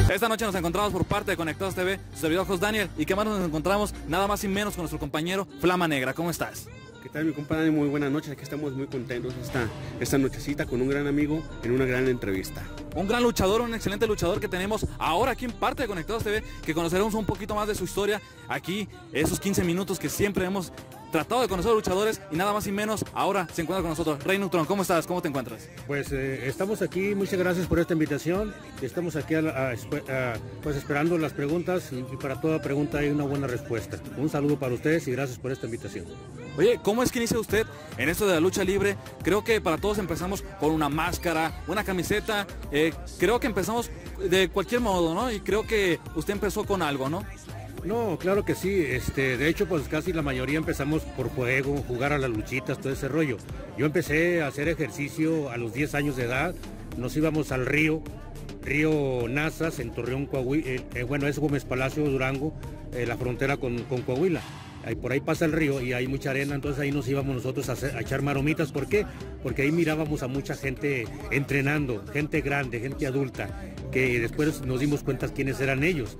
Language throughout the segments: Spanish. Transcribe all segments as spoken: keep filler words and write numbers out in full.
Esta noche nos encontramos por parte de Conectados T V, su servidor Jos Daniel, y que más nos encontramos nada más y menos con nuestro compañero Flama Negra. ¿Cómo estás? ¿Qué tal, mi compadre? Muy buenas noches, aquí estamos muy contentos esta, esta nochecita con un gran amigo en una gran entrevista. Un gran luchador, un excelente luchador que tenemos ahora aquí en parte de Conectados T V, que conoceremos un poquito más de su historia aquí, esos quince minutos que siempre hemos tratado de conocer a los luchadores, y nada más y menos ahora se encuentra con nosotros. Rey Neutrón, ¿cómo estás? ¿Cómo te encuentras? Pues eh, estamos aquí, muchas gracias por esta invitación. Estamos aquí a, a, a, pues esperando las preguntas, y, y para toda pregunta hay una buena respuesta. Un saludo para ustedes y gracias por esta invitación. Oye, ¿cómo es que inicia usted en esto de la lucha libre? Creo que para todos empezamos con una máscara, una camiseta, eh, creo que empezamos de cualquier modo, ¿no? Y creo que usted empezó con algo, ¿no? No, claro que sí, este, de hecho pues casi la mayoría empezamos por juego, jugar a las luchitas, todo ese rollo. Yo empecé a hacer ejercicio a los diez años de edad, nos íbamos al río, río Nazas, en Torreón, Coahuila, eh, eh, bueno, es Gómez Palacio, Durango, eh, la frontera con, con Coahuila. Ahí, por ahí pasa el río y hay mucha arena, entonces ahí nos íbamos nosotros a, hacer, a echar maromitas. ¿Por qué? Porque ahí mirábamos a mucha gente entrenando, gente grande, gente adulta, que después nos dimos cuenta quiénes eran ellos.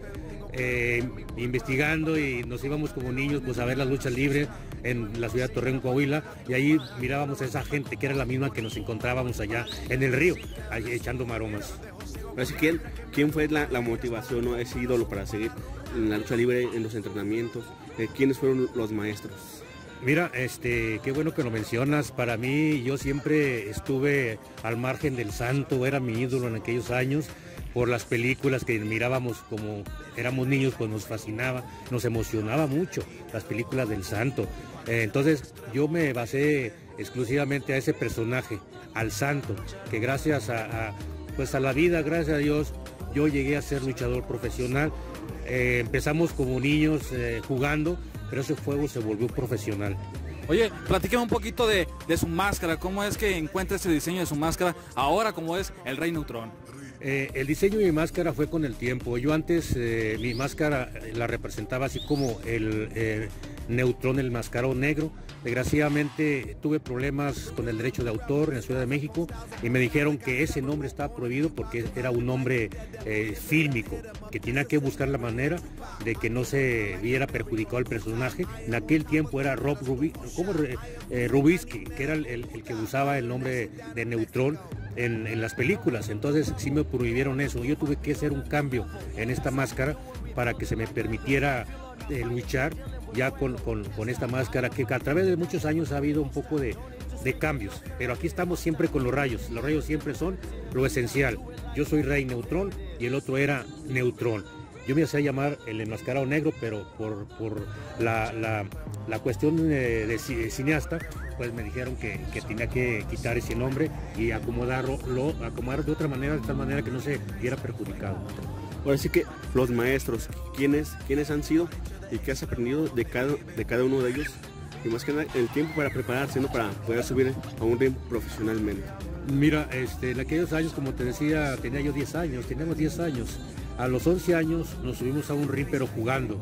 Eh, investigando, y nos íbamos como niños pues a ver las luchas libres en la ciudad de Torreón, Coahuila, y ahí mirábamos a esa gente que era la misma que nos encontrábamos allá en el río, ahí echando maromas. Así, ¿quién, quién fue la, la motivación, ¿no? Ese ídolo para seguir en la lucha libre, en los entrenamientos? Eh, ¿Quiénes fueron los maestros? Mira, este, qué bueno que lo mencionas. Para mí, yo siempre estuve al margen del Santo, era mi ídolo en aquellos años, por las películas que mirábamos como éramos niños, pues nos fascinaba, nos emocionaba mucho las películas del Santo. Eh, entonces yo me basé exclusivamente a ese personaje, al Santo, que gracias a, a, pues a la vida, gracias a Dios, yo llegué a ser luchador profesional. Eh, empezamos como niños eh, jugando, pero ese juego se volvió profesional. Oye, platíqueme un poquito de, de su máscara, ¿cómo es que encuentra ese diseño de su máscara ahora como es el Rey Neutrón? Eh, el diseño de mi máscara fue con el tiempo. Yo antes eh, mi máscara la representaba así como el eh, Neutrón, el mascarón negro. Desgraciadamente tuve problemas con el derecho de autor en la Ciudad de México y me dijeron que ese nombre estaba prohibido porque era un nombre eh, fílmico, que tenía que buscar la manera de que no se viera perjudicado al personaje. En aquel tiempo era Rob Rubi, ¿cómo? Eh, Rubinsky, que era el, el, el que usaba el nombre de Neutrón En, en las películas, entonces sí me prohibieron eso. Yo tuve que hacer un cambio en esta máscara para que se me permitiera eh, luchar ya con, con, con esta máscara, que a través de muchos años ha habido un poco de, de cambios, pero aquí estamos siempre con los rayos. Los rayos siempre son lo esencial. Yo soy Rey Neutrón y el otro era Neutrón. Yo me hacía llamar el enmascarado negro, pero por, por la, la, la cuestión de, de cineasta, pues me dijeron que, que tenía que quitar ese nombre y acomodarlo, lo, acomodar de otra manera, de tal manera que no se viera perjudicado. Ahora sí que los maestros, ¿quiénes, quiénes han sido y qué has aprendido de cada, de cada uno de ellos? Y más que nada el tiempo para prepararse, ¿no? Para poder subir a un ring profesionalmente. Mira, este, en aquellos años, como te decía, tenía yo diez años, teníamos diez años. A los once años nos subimos a un ring, pero jugando.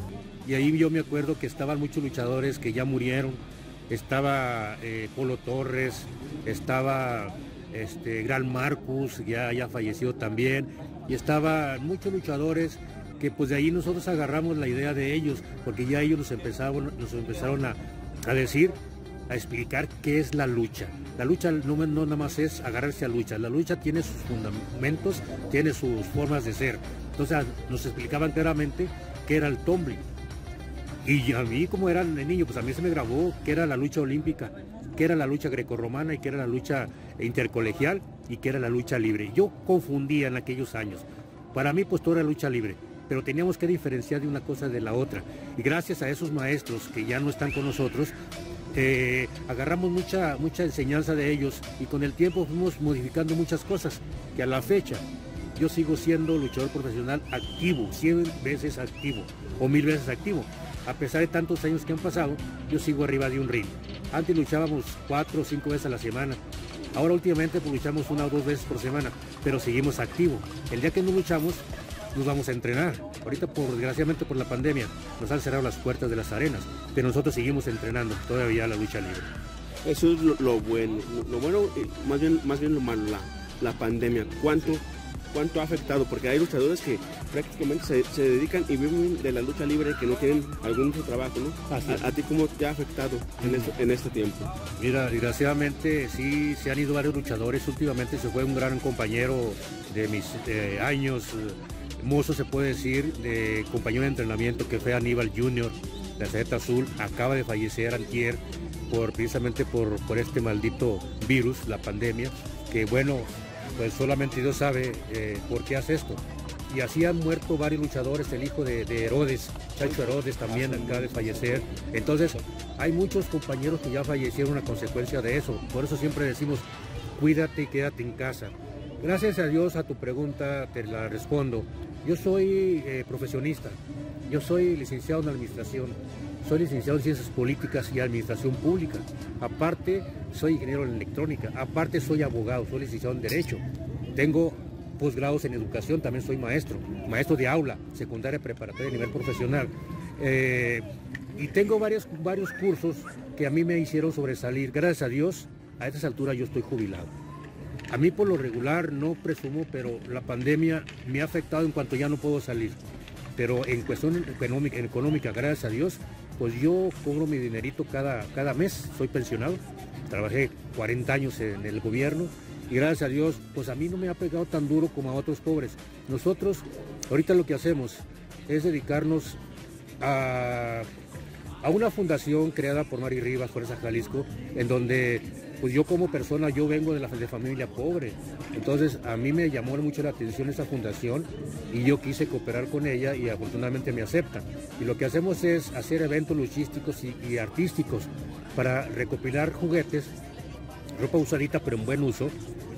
Y ahí yo me acuerdo que estaban muchos luchadores que ya murieron. Estaba eh, Polo Torres, estaba este, Gran Marcus, ya, ya falleció también. Y estaban muchos luchadores que pues de ahí nosotros agarramos la idea de ellos, porque ya ellos nos empezaron, nos empezaron a, a decir, a explicar qué es la lucha. La lucha no, no nada más es agarrarse a lucha, la lucha tiene sus fundamentos, tiene sus formas de ser. Entonces nos explicaban claramente qué era el tumbling. Y a mí, como era niño, pues a mí se me grabó qué era la lucha olímpica, qué era la lucha grecorromana y qué era la lucha intercolegial y qué era la lucha libre. Yo confundía en aquellos años. Para mí pues todo era lucha libre, pero teníamos que diferenciar de una cosa de la otra. Y gracias a esos maestros que ya no están con nosotros, Eh, agarramos mucha, mucha enseñanza de ellos y con el tiempo fuimos modificando muchas cosas que a la fecha yo sigo siendo luchador profesional activo, cien veces activo o mil veces activo. A pesar de tantos años que han pasado, yo sigo arriba de un ring. Antes luchábamos cuatro o cinco veces a la semana. Ahora últimamente pues, luchamos una o dos veces por semana, pero seguimos activos. El día que no luchamos, nos vamos a entrenar. Ahorita, por, desgraciadamente por la pandemia, nos han cerrado las puertas de las arenas, pero nosotros seguimos entrenando todavía la lucha libre. Eso es lo, lo bueno, lo bueno, más bien, más bien lo malo, la, la pandemia. ¿Cuánto, cuánto ha afectado, porque hay luchadores que prácticamente se, se dedican y viven de la lucha libre, que no tienen algún otro trabajo, ¿no? A, a ti, ¿cómo te ha afectado en, esto, en este tiempo? Mira, desgraciadamente sí se han ido varios luchadores. Últimamente se fue un gran compañero de mis eh, años, eh, mozo se puede decir, de compañero de entrenamiento, que fue Aníbal junior de Aceta Azul. Acaba de fallecer antier por, precisamente por, por este maldito virus, la pandemia, que bueno, pues solamente Dios sabe eh, por qué hace esto. Y así han muerto varios luchadores, el hijo de, de Herodes, Chacho Herodes también acaba de fallecer. Entonces hay muchos compañeros que ya fallecieron a consecuencia de eso. Por eso siempre decimos, cuídate y quédate en casa. Gracias a Dios, a tu pregunta te la respondo. Yo soy eh, profesionista, yo soy licenciado en administración, soy licenciado en ciencias políticas y administración pública. Aparte, soy ingeniero en electrónica, aparte soy abogado, soy licenciado en derecho. Tengo posgrados en educación, también soy maestro, maestro de aula, secundaria, preparatoria a nivel profesional. Eh, y tengo varios, varios cursos que a mí me hicieron sobresalir. Gracias a Dios, a estas alturas yo estoy jubilado. A mí por lo regular no presumo, pero la pandemia me ha afectado en cuanto ya no puedo salir. Pero en cuestión económica, económica gracias a Dios, pues yo cobro mi dinerito cada, cada mes, soy pensionado, trabajé cuarenta años en el gobierno y gracias a Dios, pues a mí no me ha pegado tan duro como a otros pobres. Nosotros, ahorita lo que hacemos es dedicarnos a, a una fundación creada por Mari Rivas, Fuerza Jalisco, en donde pues yo como persona, yo vengo de la de familia pobre, entonces a mí me llamó mucho la atención esta fundación y yo quise cooperar con ella y afortunadamente me aceptan. Y lo que hacemos es hacer eventos luchísticos y, y artísticos para recopilar juguetes, ropa usadita pero en buen uso,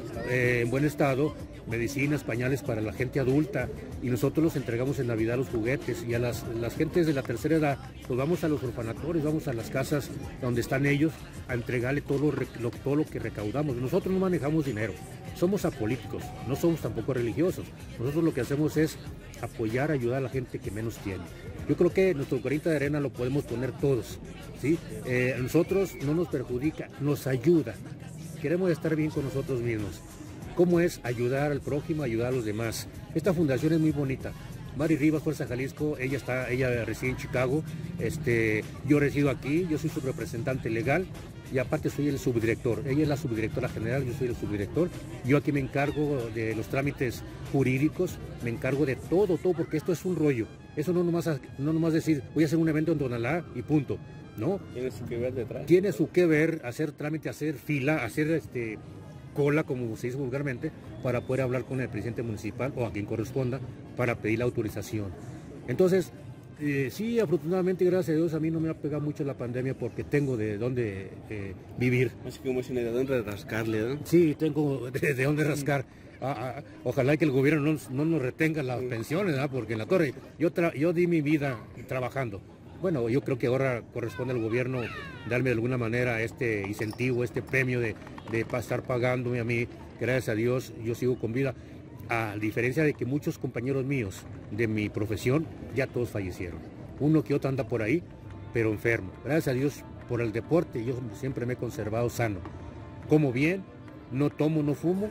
eh, en buen estado, medicinas, pañales para la gente adulta, y nosotros los entregamos en Navidad los juguetes, y a las, las gentes de la tercera edad, pues vamos a los orfanatorios, vamos a las casas donde están ellos a entregarle todo lo, lo, todo lo que recaudamos. Nosotros no manejamos dinero, somos apolíticos, no somos tampoco religiosos. Nosotros lo que hacemos es apoyar, ayudar a la gente que menos tiene. Yo creo que nuestro granito de arena lo podemos poner todos, ¿sí? Eh, a nosotros no nos perjudica, nos ayuda. Queremos estar bien con nosotros mismos. ¿Cómo es ayudar al prójimo, ayudar a los demás? Esta fundación es muy bonita. Mari Rivas, Fuerza Jalisco, ella está, ella reside en Chicago, este, yo resido aquí, yo soy su representante legal y aparte soy el subdirector. Ella es la subdirectora general, yo soy el subdirector. Yo aquí me encargo de los trámites jurídicos, me encargo de todo, todo, porque esto es un rollo. Eso no nomás, no nomás decir, voy a hacer un evento en Tonalá y punto. No. Tiene su que ver detrás. Tiene su que ver, hacer trámite, hacer fila, hacer este... cola, como se dice vulgarmente, para poder hablar con el presidente municipal o a quien corresponda para pedir la autorización. Entonces, eh, sí, afortunadamente, gracias a Dios, a mí no me ha pegado mucho la pandemia porque tengo de dónde eh, vivir. Así como es, de dónde rascarle, ¿no? Sí, tengo de, de dónde rascar. Ah, ah, ojalá que el gobierno no, no nos retenga las pensiones, ¿no? Porque en la torre yo, tra yo di mi vida trabajando. Bueno, yo creo que ahora corresponde al gobierno darme de alguna manera este incentivo, este premio de, de estar pagándome a mí. Gracias a Dios, yo sigo con vida. A diferencia de que muchos compañeros míos de mi profesión, ya todos fallecieron. Uno que otro anda por ahí, pero enfermo. Gracias a Dios por el deporte, yo siempre me he conservado sano. Como bien, no tomo, no fumo.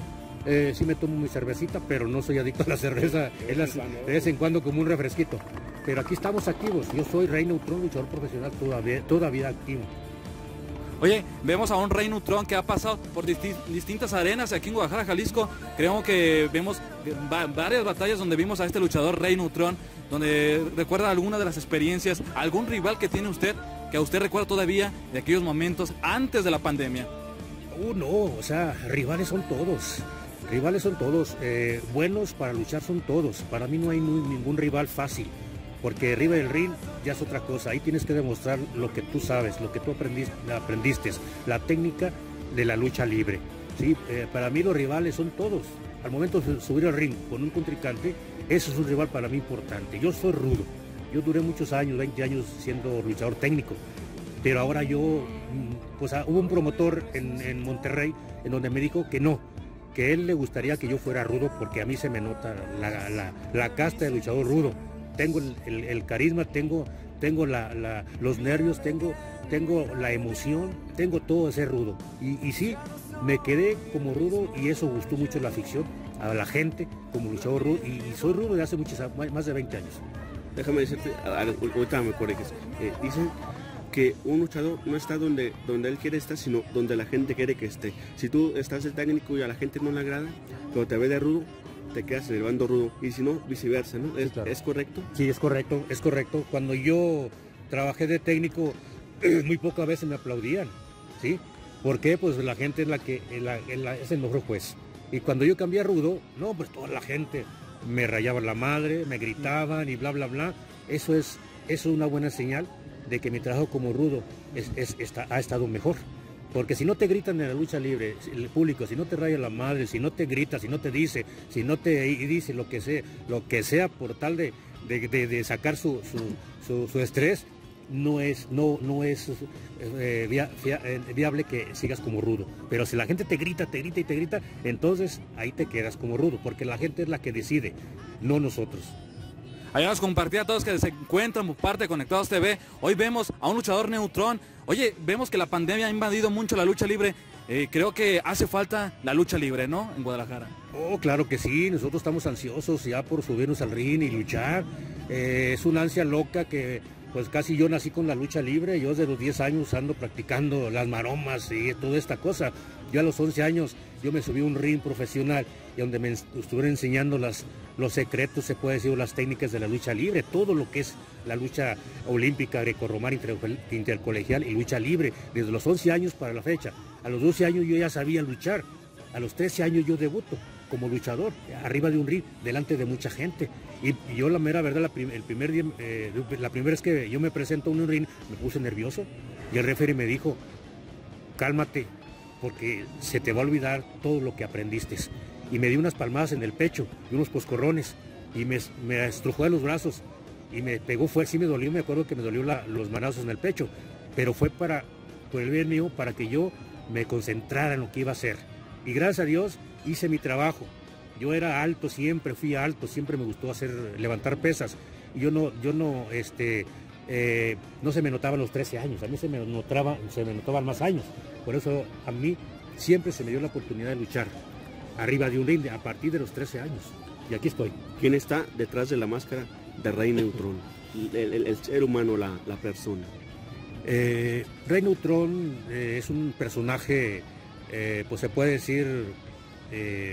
Eh, sí me tomo mi cervecita, pero no soy adicto a la cerveza. Es la, de vez en cuando como un refresquito. Pero aquí estamos activos. Yo soy Rey Neutrón, luchador profesional todavía, todavía activo. Oye, vemos a un Rey Neutrón que ha pasado por disti distintas arenas aquí en Guadalajara, Jalisco. Creo que vemos varias batallas donde vimos a este luchador Rey Neutrón, donde recuerda alguna de las experiencias, algún rival que tiene usted, que a usted recuerda todavía de aquellos momentos antes de la pandemia. Uh, no, o sea, rivales son todos. Rivales son todos. Eh, buenos para luchar son todos. Para mí no hay ningún rival fácil. Porque arriba del ring ya es otra cosa, ahí tienes que demostrar lo que tú sabes, lo que tú aprendiste, aprendiste la técnica de la lucha libre. ¿Sí? Eh, para mí los rivales son todos. Al momento de subir al ring con un contrincante, eso es un rival para mí importante. Yo soy rudo, yo duré muchos años, veinte años siendo luchador técnico, pero ahora yo, pues hubo un promotor en, en Monterrey en donde me dijo que no, que él le gustaría que yo fuera rudo porque a mí se me nota la, la, la casta de luchador rudo. Tengo el, el, el carisma, tengo, tengo la, la, los nervios, tengo, tengo la emoción, tengo todo ese rudo. Y, y sí, me quedé como rudo y eso gustó mucho la ficción. a la gente como luchador rudo, y, y soy rudo de hace muchos, más de veinte años. Déjame decirte, ahorita me corriges, eh, dicen que un luchador no está donde, donde él quiere estar, sino donde la gente quiere que esté. Si tú estás de técnico y a la gente no le agrada, pero te ve de rudo, te quedas en el bando rudo, y si no, viceversa, ¿no? ¿Es, sí, claro. ¿Es correcto? Sí, es correcto, es correcto. Cuando yo trabajé de técnico, muy pocas veces me aplaudían, ¿sí? ¿Por qué? Pues la gente es la que la, la, es el mejor juez. Y cuando yo cambié a rudo, no, pues toda la gente me rayaba la madre, me gritaban y bla, bla, bla. Eso es, eso es una buena señal de que mi trabajo como rudo es, es, está, ha estado mejor. Porque si no te gritan en la lucha libre, el público, si no te raya la madre, si no te grita, si no te dice, si no te dice lo que sea, lo que sea por tal de, de, de, de sacar su, su, su, su estrés, no es, no, no es eh, via, via, eh, viable que sigas como rudo. Pero si la gente te grita, te grita y te grita, entonces ahí te quedas como rudo, porque la gente es la que decide, no nosotros. Ayúdanos a compartir a todos que se encuentran por parte de Conectados T V. Hoy vemos a un luchador neutrón. Oye, vemos que la pandemia ha invadido mucho la lucha libre. Eh, creo que hace falta la lucha libre, ¿no? En Guadalajara. Oh, claro que sí. Nosotros estamos ansiosos ya por subirnos al ring y luchar. Eh, es una ansia loca que, pues casi yo nací con la lucha libre. Yo desde los diez años ando practicando las maromas y toda esta cosa. Yo a los once años, yo me subí a un ring profesional y donde me estuvieron enseñando las, los secretos, se puede decir, las técnicas de la lucha libre, todo lo que es la lucha olímpica, grecorromana, inter, intercolegial y lucha libre, desde los once años para la fecha. A los doce años yo ya sabía luchar, a los trece años yo debuto como luchador, arriba de un ring, delante de mucha gente. Y, y yo la mera verdad, la, prim, el primer día, eh, la primera vez que yo me presento en un ring, me puse nervioso y el referee me dijo, cálmate, porque se te va a olvidar todo lo que aprendiste. Y me dio unas palmadas en el pecho y unos poscorrones y me, me estrujó de los brazos y me pegó fuerte, sí me dolió, me acuerdo que me dolió la, los manazos en el pecho, pero fue para, por el bien mío, para que yo me concentrara en lo que iba a hacer. Y gracias a Dios hice mi trabajo. Yo era alto, siempre fui alto, siempre me gustó hacer, levantar pesas. Y yo no, yo no, este, eh, no se me notaban los trece años, a mí se me notaba, se me notaban más años. Por eso a mí siempre se me dio la oportunidad de luchar arriba de un ring a partir de los trece años. Y aquí estoy. ¿Quién está detrás de la máscara de Rey Neutrón? El, el, el ser humano, la, la persona. Eh, Rey Neutrón eh, es un personaje, eh, pues se puede decir, eh,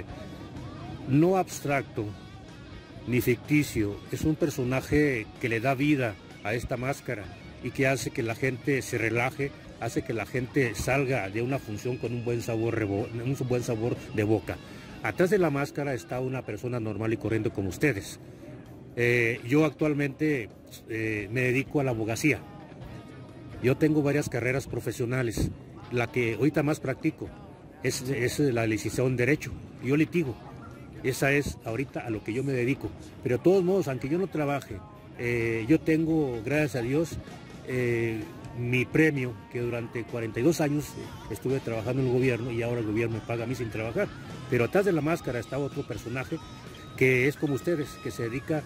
no abstracto ni ficticio. Es un personaje que le da vida a esta máscara y que hace que la gente se relaje, hace que la gente salga de una función con un buen sabor, un buen sabor de boca. Atrás de la máscara está una persona normal y corriente como ustedes. Eh, yo actualmente eh, me dedico a la abogacía. Yo tengo varias carreras profesionales. La que ahorita más practico es, es la licenciatura en Derecho. Yo litigo. Esa es ahorita a lo que yo me dedico. Pero de todos modos, aunque yo no trabaje, eh, yo tengo, gracias a Dios, eh, mi premio, que durante cuarenta y dos años estuve trabajando en el gobierno y ahora el gobierno me paga a mí sin trabajar. Pero atrás de la máscara está otro personaje que es como ustedes, que se dedica,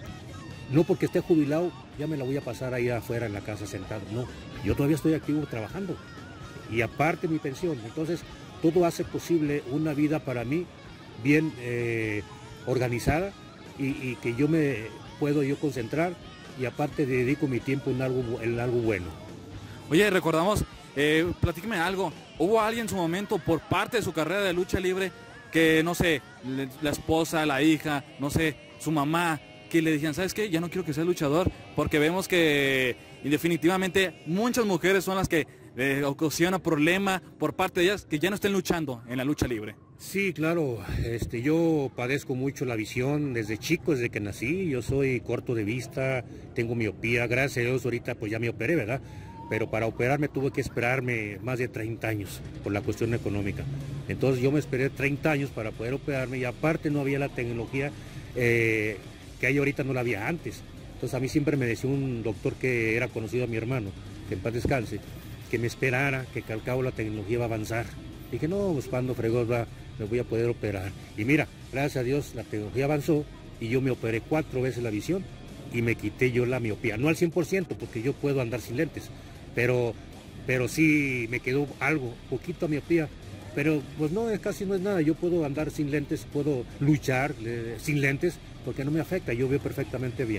no porque esté jubilado, ya me la voy a pasar ahí afuera en la casa sentado. No, yo todavía estoy activo trabajando y aparte mi pensión. Entonces, todo hace posible una vida para mí bien eh, organizada y, y que yo me puedo yo concentrar y aparte dedico mi tiempo en algo, en algo bueno. Oye, recordamos, eh, platíqueme algo, ¿hubo alguien en su momento por parte de su carrera de lucha libre que, no sé, la esposa, la hija, no sé, su mamá, que le dijeran, ¿sabes qué? Ya no quiero que seas luchador, porque vemos que definitivamente muchas mujeres son las que eh, ocasiona problema por parte de ellas que ya no estén luchando en la lucha libre? Sí, claro, este, yo padezco mucho la visión desde chico, desde que nací. Yo soy corto de vista, tengo miopía, gracias a Dios ahorita pues ya me operé, ¿verdad? Pero para operarme tuve que esperarme más de treinta años por la cuestión económica. Entonces yo me esperé treinta años para poder operarme y aparte no había la tecnología eh, que hay ahorita, no la había antes. Entonces a mí siempre me decía un doctor que era conocido a mi hermano, que en paz descanse, que me esperara, que al cabo la tecnología va a avanzar. Dije, no, pues cuando fregón va, me voy a poder operar. Y mira, gracias a Dios la tecnología avanzó y yo me operé cuatro veces la visión y me quité yo la miopía. No al cien por ciento porque yo puedo andar sin lentes, pero, pero sí me quedó algo, poquito miopía, pero pues no, es casi no es nada. Yo puedo andar sin lentes, puedo luchar eh, sin lentes porque no me afecta, yo veo perfectamente bien.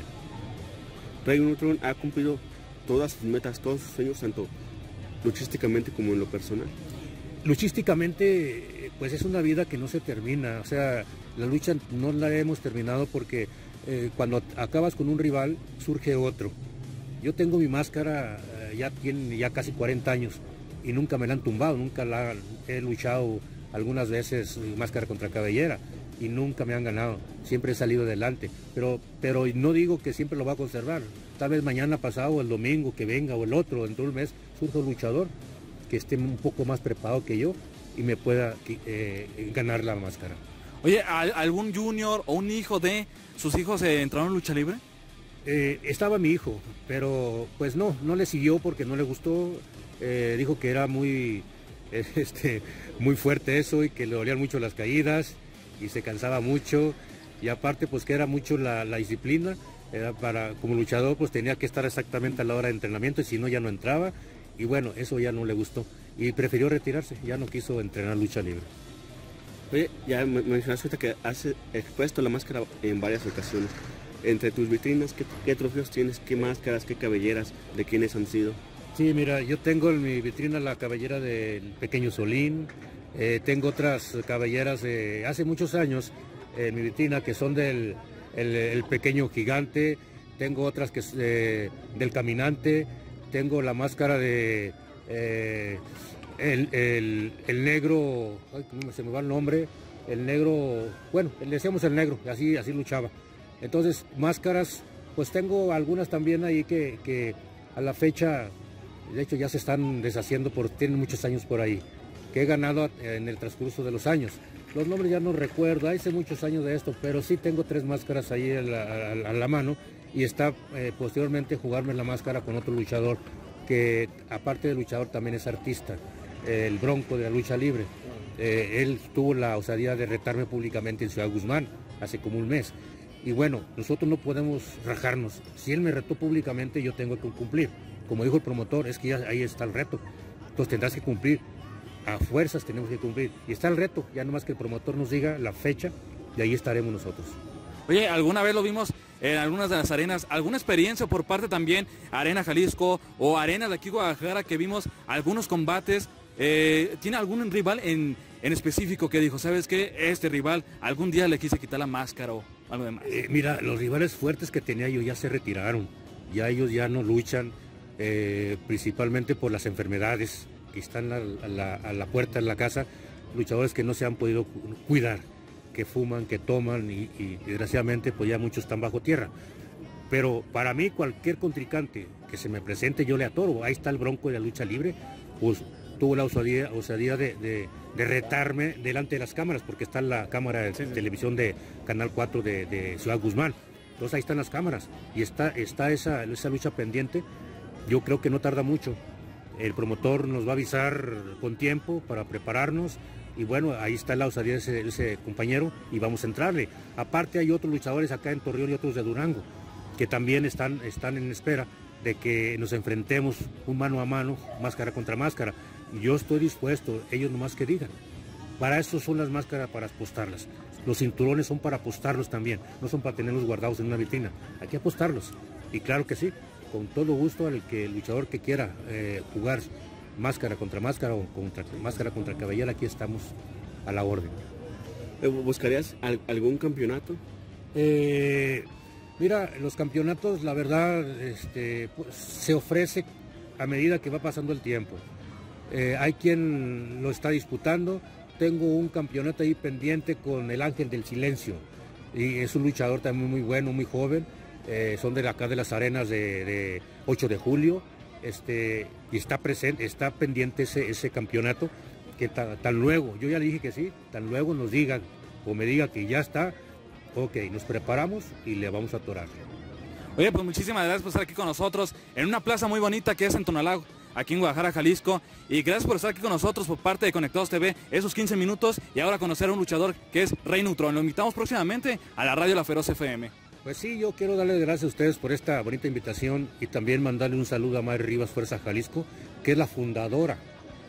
Rey Neutron ha cumplido todas sus metas, todos sus sueños, tanto luchísticamente como en lo personal. Luchísticamente, pues es una vida que no se termina, o sea, la lucha no la hemos terminado porque eh, cuando acabas con un rival surge otro. Yo tengo mi máscara, eh, ya tiene ya casi cuarenta años y nunca me la han tumbado, nunca la he luchado algunas veces máscara contra cabellera y nunca me han ganado, siempre he salido adelante, pero, pero no digo que siempre lo va a conservar, tal vez mañana pasado o el domingo que venga o el otro, dentro de un mes, surge un luchador que esté un poco más preparado que yo y me pueda eh, ganar la máscara. Oye, ¿algún junior o un hijo de sus hijos eh, entraron en lucha libre? Eh, estaba mi hijo, pero pues no, no le siguió porque no le gustó, eh, dijo que era muy, eh, este, muy fuerte eso y que le dolían mucho las caídas y se cansaba mucho y aparte pues que era mucho la, la disciplina, era para, como luchador pues tenía que estar exactamente a la hora de entrenamiento y si no ya no entraba. Y bueno, eso ya no le gustó y prefirió retirarse, ya no quiso entrenar lucha libre. Oye, ya mencionaste que has expuesto la máscara en varias ocasiones. Entre tus vitrinas, ¿qué, qué trofeos tienes? ¿Qué máscaras? ¿Qué cabelleras? ¿De quiénes han sido? Sí, mira, yo tengo en mi vitrina la cabellera del Pequeño Solín, eh, tengo otras cabelleras de hace muchos años en mi vitrina que son del el, el Pequeño Gigante, tengo otras que eh, del Caminante. Tengo la máscara de eh, el, el, el negro, ay, ¿cómo se me va el nombre? El negro, bueno, le decíamos el negro, así, así luchaba. Entonces, máscaras, pues tengo algunas también ahí que, que a la fecha, de hecho ya se están deshaciendo, por, tienen muchos años por ahí, que he ganado en el transcurso de los años. Los nombres ya no recuerdo, hace muchos años de esto, pero sí tengo tres máscaras ahí a la, a, a la mano. Y está eh, posteriormente jugarme la máscara con otro luchador que aparte de luchador también es artista, eh, el Bronco de la lucha libre. Eh, él tuvo la osadía de retarme públicamente en Ciudad Guzmán hace como un mes. Y bueno, nosotros no podemos rajarnos. Si él me retó públicamente, yo tengo que cumplir. Como dijo el promotor, es que ya ahí está el reto. Entonces tendrás que cumplir. A fuerzas tenemos que cumplir. Y está el reto, ya nomás que el promotor nos diga la fecha y ahí estaremos nosotros. Oye, alguna vez lo vimos en algunas de las arenas, alguna experiencia por parte también Arena Jalisco o Arenas de aquí Guadalajara que vimos algunos combates, eh, ¿tiene algún rival en, en específico que dijo, sabes qué, este rival algún día le quise quitar la máscara o algo demás? Eh, mira, los rivales fuertes que tenía yo ya se retiraron, ya ellos ya no luchan, eh, principalmente por las enfermedades que están a la, a la puerta de la casa, luchadores que no se han podido cuidar, que fuman, que toman y, y desgraciadamente pues ya muchos están bajo tierra. Pero para mí cualquier contrincante que se me presente yo le atoro. Ahí está el Bronco de la lucha libre, pues tuvo la osadía, osadía de, de, de retarme delante de las cámaras, porque está la cámara de sí, sí. televisión de Canal cuatro de, de Ciudad Guzmán. Entonces ahí están las cámaras y está, está esa, esa lucha pendiente. Yo creo que no tarda mucho. El promotor nos va a avisar con tiempo para prepararnos. Y bueno, ahí está la osadía de ese, ese compañero y vamos a entrarle. Aparte hay otros luchadores acá en Torreón y otros de Durango que también están, están en espera de que nos enfrentemos un mano a mano, máscara contra máscara. Y yo estoy dispuesto, ellos nomás que digan. Para eso son las máscaras, para apostarlas. Los cinturones son para apostarlos también, no son para tenerlos guardados en una vitrina. Hay que apostarlos. Y claro que sí, con todo gusto al que el luchador que quiera eh, jugar máscara contra máscara o contra, máscara contra cabellera, aquí estamos a la orden. ¿Buscarías al, algún campeonato? Eh, mira, los campeonatos, la verdad, este, pues, se ofrece a medida que va pasando el tiempo. Eh, hay quien lo está disputando. Tengo un campeonato ahí pendiente con el Ángel del Silencio. Y es un luchador también muy bueno, muy joven. Eh, son de acá de las arenas de, de ocho de julio. Este, y está presente, está pendiente ese, ese campeonato, que ta, tan luego, yo ya le dije que sí, tan luego nos digan, o me diga que ya está, ok, nos preparamos y le vamos a atorar. Oye, pues muchísimas gracias por estar aquí con nosotros, en una plaza muy bonita que es en Tonalá, aquí en Guadalajara, Jalisco, y gracias por estar aquí con nosotros por parte de Conectados T V, esos quince minutos, y ahora conocer a un luchador que es Rey Neutron. Lo invitamos próximamente a la radio La Feroz F M. Pues sí, yo quiero darles gracias a ustedes por esta bonita invitación y también mandarle un saludo a Mari Rivas Fuerza Jalisco, que es la fundadora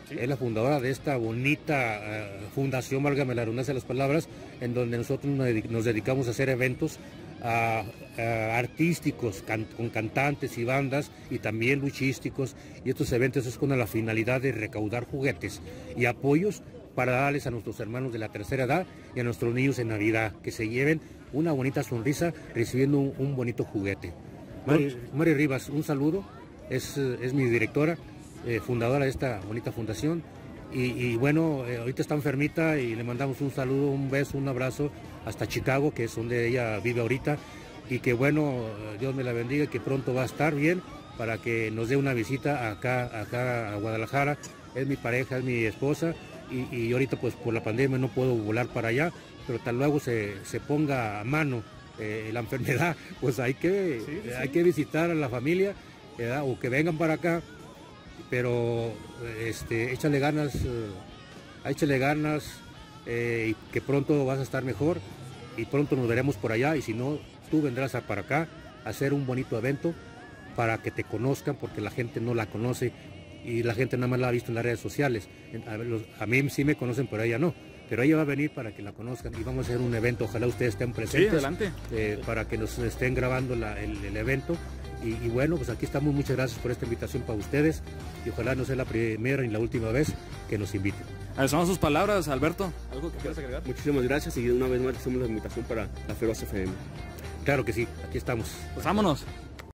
¿Sí? Es la fundadora de esta bonita uh, fundación, válgame la redundancia de las palabras, en donde nosotros nos dedicamos a hacer eventos a, a artísticos, can, con cantantes y bandas, y también luchísticos, y estos eventos es con la finalidad de recaudar juguetes y apoyos para darles a nuestros hermanos de la tercera edad y a nuestros niños en Navidad, que se lleven una bonita sonrisa recibiendo un, un bonito juguete. Mari, Mari Rivas, un saludo, es, es mi directora, eh, fundadora de esta bonita fundación, y, y bueno, eh, ahorita está enfermita y le mandamos un saludo, un beso, un abrazo hasta Chicago, que es donde ella vive ahorita, y que bueno, Dios me la bendiga y que pronto va a estar bien para que nos dé una visita acá, acá a Guadalajara. Es mi pareja, es mi esposa, y, y ahorita pues por la pandemia no puedo volar para allá, pero tal luego se, se ponga a mano eh, la enfermedad, pues hay que, sí, sí. hay que visitar a la familia, ¿verdad? O que vengan para acá, pero este, échale ganas, eh, échale ganas, eh, y que pronto vas a estar mejor y pronto nos veremos por allá, y si no, tú vendrás a para acá a hacer un bonito evento para que te conozcan, porque la gente no la conoce y la gente nada más la ha visto en las redes sociales. A, los, a mí sí me conocen, pero a ella no. Pero ella va a venir para que la conozcan y vamos a hacer un evento. Ojalá ustedes estén presentes. Sí, adelante. Eh, para que nos estén grabando la, el, el evento. Y, y bueno, pues aquí estamos. Muchas gracias por esta invitación para ustedes. Y ojalá no sea la primera ni la última vez que nos inviten. Son sus palabras, Alberto. ¿Algo que quieras agregar? Muchísimas gracias y una vez más hacemos la invitación para la Feroz F M. Claro que sí, aquí estamos. Pues vámonos.